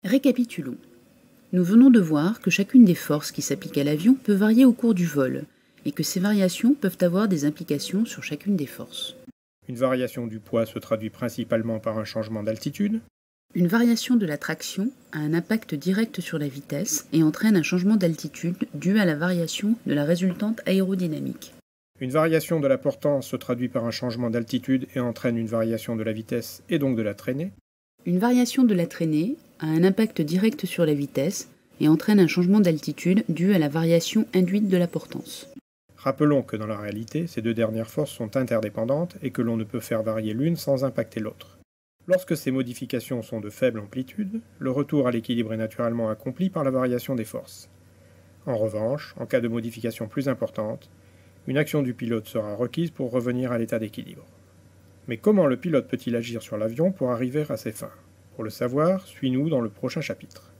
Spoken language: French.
Récapitulons. Nous venons de voir que chacune des forces qui s'appliquent à l'avion peut varier au cours du vol, et que ces variations peuvent avoir des implications sur chacune des forces. Une variation du poids se traduit principalement par un changement d'altitude. Une variation de la traction a un impact direct sur la vitesse et entraîne un changement d'altitude dû à la variation de la résultante aérodynamique. Une variation de la portance se traduit par un changement d'altitude et entraîne une variation de la vitesse et donc de la traînée. Une variation de la traînée a un impact direct sur la vitesse et entraîne un changement d'altitude dû à la variation induite de la portance. Rappelons que dans la réalité, ces deux dernières forces sont interdépendantes et que l'on ne peut faire varier l'une sans impacter l'autre. Lorsque ces modifications sont de faible amplitude, le retour à l'équilibre est naturellement accompli par la variation des forces. En revanche, en cas de modification plus importante, une action du pilote sera requise pour revenir à l'état d'équilibre. Mais comment le pilote peut-il agir sur l'avion pour arriver à ses fins ? Pour le savoir, suis-nous dans le prochain chapitre.